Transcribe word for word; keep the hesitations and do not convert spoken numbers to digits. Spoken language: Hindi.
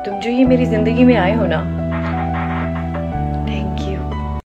तुम जो ये मेरी जिंदगी में आए हो ना,